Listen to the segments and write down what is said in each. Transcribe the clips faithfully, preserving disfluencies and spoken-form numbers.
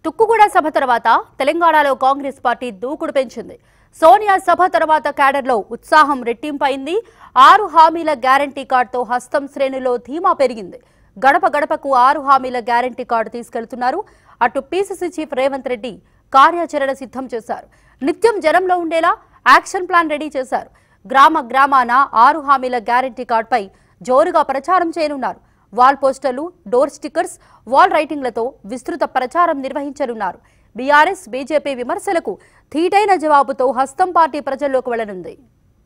తుక్కుగూడ సభ తర్వాత తెలంగాణలో కాంగ్రెస్ పార్టీ దూకుడు పెంచింది. సోనియా సభ తర్వాత క్యాడర్లో ఉత్సాహం రెట్టింపైంది. ఆరు హామీల గ్యారంటీ కార్డుతో హస్తం శ్రేణిలో ధీమా పెరిగింది. గడప గడపకు ఆరు హామీల గ్యారంటీ కార్డు తీసుకెళ్తున్నారు. అటు పీసీసీ చీఫ్ రేవంత్ రెడ్డి కార్యాచరణ సిద్ధం చేశారు. నిత్యం జనంలో ఉండేలా యాక్షన్ ప్లాన్ రెడీ చేశారు. గ్రామ గ్రామాన ఆరు హామీల గ్యారంటీ కార్డుపై జోరుగా ప్రచారం చేయనున్నారు. వాల్ పోస్టర్లు, డోర్ స్టిక్కర్స్, వాల్ రైటింగ్లతో విస్తృత ప్రచారం నిర్వహించనున్నారు. బీఆర్ఎస్ బీజేపీ విమర్శలకు ధీటైన జవాబుతో హస్తం పార్టీ ప్రజల్లోకి వెళ్లనుంది.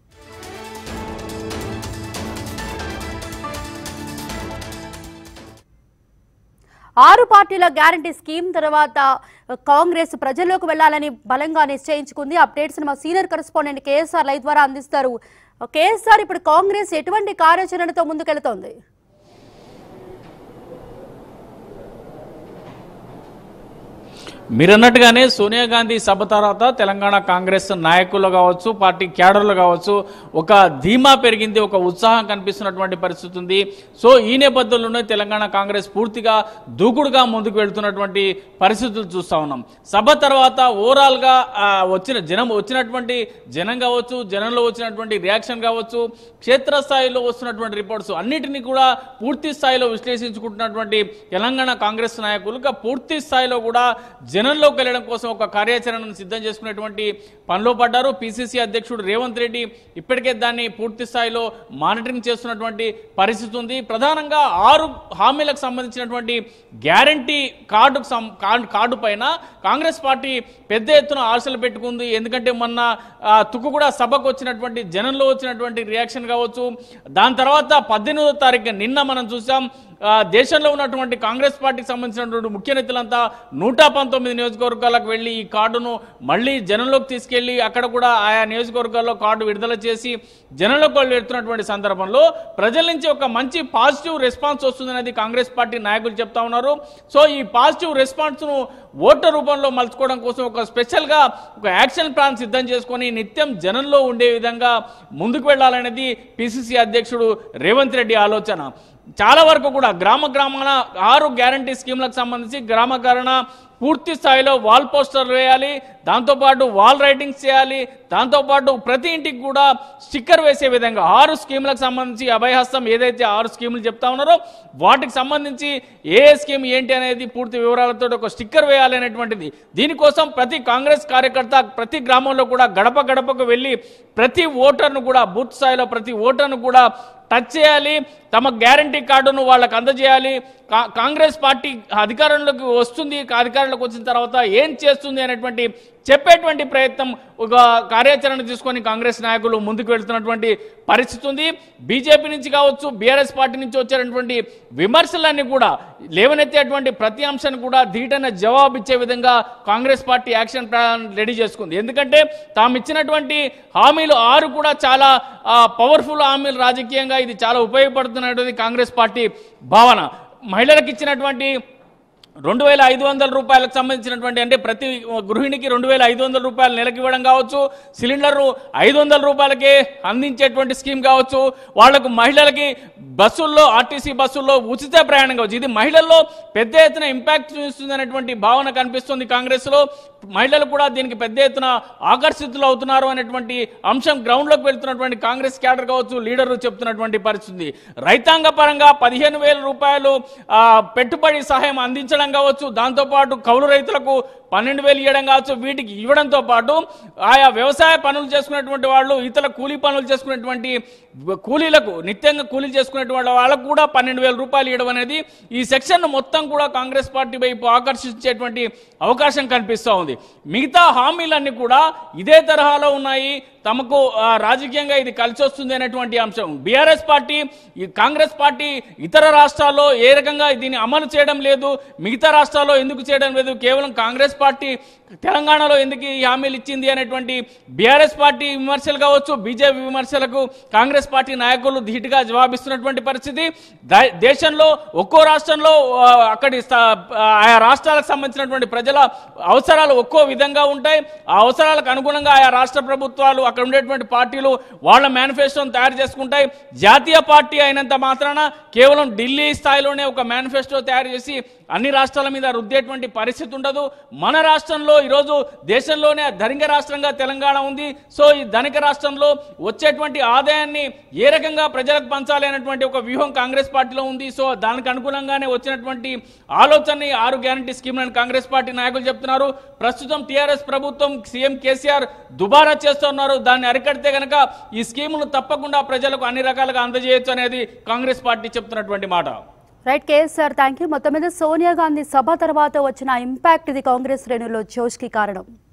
ఆరు పార్టీల గ్యారంటీ స్కీమ్ తర్వాత కాంగ్రెస్ ప్రజల్లోకి వెళ్లాలని బలంగా నిశ్చయించుకుంది. అప్డేట్స్ మా సీనియర్ కరెస్పాండెంట్ కేఎస్ఆర్ లైవ్ ద్వారా అందిస్తారు. కేఎస్ఆర్, ఇప్పుడు కాంగ్రెస్ ఎటువంటి కార్యాచరణతో ముందుకెళ్తోంది? మీరన్నట్టుగానే సోనియా గాంధీ సభ తర్వాత తెలంగాణ కాంగ్రెస్ నాయకులు కావచ్చు, పార్టీ క్యాడర్లు కావచ్చు, ఒక ధీమా పెరిగింది, ఒక ఉత్సాహం కనిపిస్తున్నటువంటి పరిస్థితి ఉంది. సో ఈ నేపథ్యంలోనే తెలంగాణ కాంగ్రెస్ పూర్తిగా దూకుడుగా ముందుకు వెళ్తున్నటువంటి పరిస్థితులు చూస్తా ఉన్నాం. సభ తర్వాత ఓవరాల్ గా వచ్చిన జనం వచ్చినటువంటి జనం కావచ్చు, జనంలో వచ్చినటువంటి రియాక్షన్ కావచ్చు, క్షేత్రస్థాయిలో వస్తున్నటువంటి రిపోర్ట్స్ అన్నిటినీ కూడా పూర్తి స్థాయిలో విశ్లేషించుకుంటున్నటువంటి తెలంగాణ కాంగ్రెస్ నాయకులు పూర్తి స్థాయిలో కూడా జనంలోకి వెళ్ళడం కోసం ఒక కార్యాచరణను సిద్ధం చేసుకునేటువంటి పనిలో పడ్డారు. పిసిసి అధ్యక్షుడు రేవంత్ రెడ్డి ఇప్పటికే దాన్ని పూర్తి స్థాయిలో మానిటరింగ్ చేస్తున్నటువంటి పరిస్థితి ఉంది. ప్రధానంగా ఆరు హామీలకు సంబంధించినటువంటి గ్యారంటీ కార్డు కార్డు పైన కాంగ్రెస్ పార్టీ పెద్ద ఎత్తున ఆశలు పెట్టుకుంది. ఎందుకంటే మొన్న తుక్కుగూడ సభకు వచ్చినటువంటి జనంలో వచ్చినటువంటి రియాక్షన్ కావచ్చు, దాని తర్వాత పద్దెనిమిదో తారీఖు నిన్న మనం చూసాం దేశంలో ఉన్నటువంటి కాంగ్రెస్ పార్టీకి సంబంధించినటువంటి ముఖ్య నేతలంతా నూట పంతొమ్మిది నియోజకవర్గాలకు వెళ్ళి ఈ కార్డును మళ్ళీ జనంలోకి తీసుకెళ్లి అక్కడ కూడా ఆయా నియోజకవర్గాల్లో కార్డు విడుదల చేసి జనంలోకి వెళ్తున్నటువంటి సందర్భంలో ప్రజల నుంచి ఒక మంచి పాజిటివ్ రెస్పాన్స్ వస్తుందనేది కాంగ్రెస్ పార్టీ నాయకులు చెప్తా ఉన్నారు. సో ఈ పాజిటివ్ రెస్పాన్స్ ను ఓట్ల రూపంలో మలుచుకోవడం కోసం ఒక స్పెషల్ గా ఒక యాక్షన్ ప్లాన్ సిద్ధం చేసుకుని నిత్యం జనంలో ఉండే విధంగా ముందుకు వెళ్లాలనేది పిసిసి అధ్యక్షుడు రేవంత్ రెడ్డి ఆలోచన. చాలా వరకు కూడా గ్రామ గ్రామాన ఆరు గ్యారంటీ స్కీమ్లకు సంబంధించి గ్రామకరణ పూర్తి స్థాయిలో వాల్ పోస్టర్లు వేయాలి, దాంతోపాటు వాల్ రైటింగ్స్ చేయాలి, దాంతోపాటు ప్రతి ఇంటికి కూడా స్టిక్కర్ వేసే విధంగా ఆరు స్కీములకు సంబంధించి అభయహస్తం ఏదైతే ఆరు స్కీములు చెప్తా ఉన్నారో వాటికి సంబంధించి ఏ ఏ స్కీమ్ ఏంటి అనేది పూర్తి వివరాలతో ఒక స్టిక్కర్ వేయాలి అనేటువంటిది. దీనికోసం ప్రతి కాంగ్రెస్ కార్యకర్త ప్రతి గ్రామంలో కూడా గడప గడపకు వెళ్ళి ప్రతి ఓటర్ను కూడా బూత్ స్థాయిలో ప్రతి ఓటర్ను కూడా టచ్ చేయాలి, తమ గ్యారంటీ కార్డును వాళ్ళకు అందజేయాలి. కాంగ్రెస్ పార్టీ అధికారంలోకి వస్తుంది, అధికారంలోకి వచ్చిన తర్వాత ఏం చేస్తుంది అనేటువంటి చెప్పేటువంటి ప్రయత్నం ఒక కార్యాచరణ తీసుకొని కాంగ్రెస్ నాయకులు ముందుకు వెళ్తున్నటువంటి పరిస్థితి ఉంది. బీజేపీ నుంచి కావచ్చు, బీఆర్ఎస్ పార్టీ నుంచి వచ్చేటువంటి విమర్శలన్నీ కూడా లేవనెత్తేటువంటి ప్రతి అంశాన్ని కూడా ధీటైన జవాబు ఇచ్చే విధంగా Congress party action plan ready చేసుకుంది. ఎందుకంటే తాము ఇచ్చినటువంటి హామీలు ఆరు కూడా చాలా పవర్ఫుల్ హామీలు, రాజకీయంగా ఇది చాలా ఉపయోగపడుతున్నటువంటి కాంగ్రెస్ పార్టీ భావన. మహిళలకు ఇచ్చినటువంటి రెండు వేల ఐదు వందల రూపాయలకు సంబంధించినటువంటి అంటే ప్రతి గృహిణికి రెండు వేల ఐదు వందల రూపాయలు నెలకి ఇవ్వడం కావచ్చు, సిలిండర్ ఐదు వందల రూపాయలకే అందించేటువంటి స్కీమ్ కావచ్చు, వాళ్లకు మహిళలకి బస్సుల్లో ఆర్టీసీ బస్సుల్లో ఉచిత ప్రయాణం కావచ్చు. ఇది మహిళల్లో పెద్ద ఎత్తున ఇంపాక్ట్ చూస్తుంది అనేటువంటి భావన కనిపిస్తుంది కాంగ్రెస్ లో. మహిళలు కూడా దీనికి పెద్ద ఎత్తున ఆకర్షితులు అవుతున్నారు అనేటువంటి అంశం గ్రౌండ్ లోకి వెళ్తున్నటువంటి కాంగ్రెస్ క్యాడర్ కావచ్చు, లీడర్లు చెప్తున్నటువంటి పరిస్థితి. రైతాంగ పరంగా పదిహేను వేల రూపాయలు పెట్టుబడి సహాయం అందించడం కావచ్చు, దాంతోపాటు కౌలు రైతులకు పన్నెండు వేలు ఇవ్వడం కావచ్చు. వీటికి ఇవ్వడంతో పాటు ఆయా వ్యవసాయ పనులు చేసుకునేటువంటి వాళ్ళు, ఇతర కూలీ పనులు చేసుకునేటువంటి కూలీలకు నిత్యంగా కూలీలు చేసుకునేటువంటి వాళ్ళకు కూడా పన్నెండు వేల రూపాయలు ఇవ్వడం అనేది ఈ సెక్షన్ మొత్తం కూడా కాంగ్రెస్ పార్టీ వైపు ఆకర్షించేటువంటి అవకాశం కనిపిస్తూ ఉంది. మిగతా హామీలన్నీ కూడా ఇదే తరహాలో ఉన్నాయి, తమకు రాజకీయంగా ఇది కలిసి వస్తుంది అనేటువంటి అంశం. బీఆర్ఎస్ పార్టీ, కాంగ్రెస్ పార్టీ ఇతర రాష్ట్రాల్లో ఏ రకంగా దీన్ని అమలు చేయడం లేదు, మిగతా రాష్ట్రాల్లో ఎందుకు చేయడం లేదు, కేవలం కాంగ్రెస్ పార్టీ తెలంగాణలో ఎందుకు ఈ హామీలు ఇచ్చింది అనేటువంటి బీఆర్ఎస్ పార్టీ విమర్శలు కావచ్చు, బీజేపీ విమర్శలకు కాంగ్రెస్ పార్టీ నాయకులు ధీటుగా జవాబిస్తున్నటువంటి పరిస్థితి. దేశంలో ఒక్కో రాష్ట్రంలో అక్కడి ఆయా రాష్ట్రాలకు సంబంధించినటువంటి ప్రజల అవసరాలు ఒక్కో విధంగా ఉంటాయి. ఆ అవసరాలకు అనుగుణంగా ఆయా రాష్ట్ర ప్రభుత్వాలు అక్కడ ఉండేటువంటి పార్టీలు వాళ్ళ మేనిఫెస్టోను తయారు చేసుకుంటాయి. జాతీయ పార్టీ అయినంత మాత్రాన కేవలం ఢిల్లీ స్థాయిలోనే ఒక మేనిఫెస్టో తయారు చేసి అన్ని రాష్ట్రాల మీద రుద్దేటువంటి పరిస్థితి ఉండదు. మన రాష్ట్రంలో ఈరోజు దేశంలోనే ధనిక రాష్ట్రంగా తెలంగాణ ఉంది. సో ఈ ధనిక రాష్ట్రంలో వచ్చేటువంటి ఆదాయాన్ని ఏ రకంగా ప్రజలకు పంచాలి అనేటువంటి ఒక వ్యూహం కాంగ్రెస్ పార్టీలో ఉంది. సో దానికి అనుగుణంగానే వచ్చినటువంటి ఆలోచనని ఆరు గ్యారంటీ స్కీమ్లను కాంగ్రెస్ పార్టీ నాయకులు చెప్తున్నారు. ప్రస్తుతం టీఆర్ఎస్ ప్రభుత్వం సీఎం కేసీఆర్ దుబారా చేస్తున్నారు. దాన్ని అరికడితే కనుక ఈ స్కీములు తప్పకుండా ప్రజలకు అన్ని రకాలుగా అందజేయొచ్చు అనేది కాంగ్రెస్ పార్టీ చెప్తున్నటువంటి మాట. Right KSR, thank you. మొత్తం మీద సోనియా గాంధీ సభ తర్వాత వచ్చిన ఇంపాక్ట్ ఇది కాంగ్రెస్ శ్రేణుల్లో జోష్కి కారణం.